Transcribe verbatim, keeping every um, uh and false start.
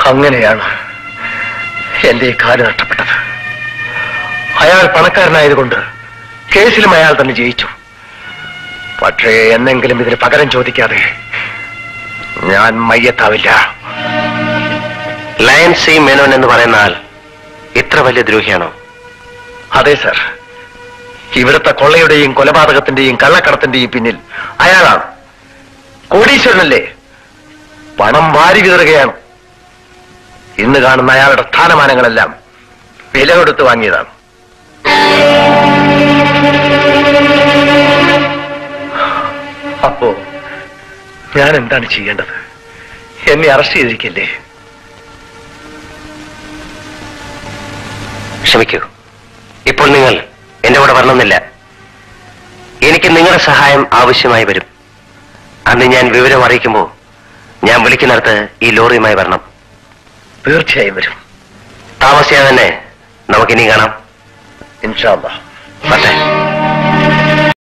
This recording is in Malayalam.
അങ്ങനെയാണ് എന്റെ ഈ കാല് നഷ്ടപ്പെട്ടത്. അയാൾ പണക്കാരനായതുകൊണ്ട് കേസിലും അയാൾ തന്നെ ജയിച്ചു. പക്ഷേ എന്നെങ്കിലും ഇതിന് പകരം ചോദിക്കാതെ ഞാൻ മയ്യത്താവില്ല. ലയൺ സി മേനോൻ എന്ന് പറയുന്ന ആൾ ഇത്ര വലിയ ദ്രോഹിയാണോ? അതെ സർ. ഇവിടുത്തെ കൊള്ളയുടെയും കൊലപാതകത്തിന്റെയും കള്ളക്കടത്തിന്റെയും പിന്നിൽ അയാളാണ്. കോടീശ്വരനല്ലേ, പണം വാരി വിതറുകയാണ്. ഇന്ന് കാണുന്ന അയാളുടെ സ്ഥാനമാനങ്ങളെല്ലാം വില കൊടുത്ത് വാങ്ങിയതാണ്. അപ്പോ ഞാൻ എന്താണ് ചെയ്യേണ്ടത്? എന്നെ അറസ്റ്റ് ചെയ്തിരിക്കില്ലേ? ക്ഷമിക്കൂ, ഇപ്പോൾ നിങ്ങൾ എന്റെ കൂടെ വരണമെന്നില്ല. എനിക്ക് നിങ്ങളുടെ സഹായം ആവശ്യമായി വരും. അന്ന് ഞാൻ വിവരം അറിയിക്കുമ്പോൾ ഞാൻ വിളിക്കുന്നിടത്ത് ഈ ലോറിയുമായി വരണം. തീർച്ചയായും വരും. താമസിയാതെ തന്നെ നമുക്കിനി കാണാം. ഇൻഷാ അല്ലാഹ്. വരട്ടെ.